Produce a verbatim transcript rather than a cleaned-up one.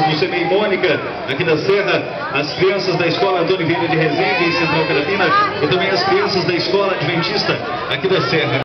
do C M E Mônica, aqui da Serra, as crianças da Escola Antônio Vieira de Rezende, em Central Carapina, e também as crianças da Escola Adventista, aqui da Serra.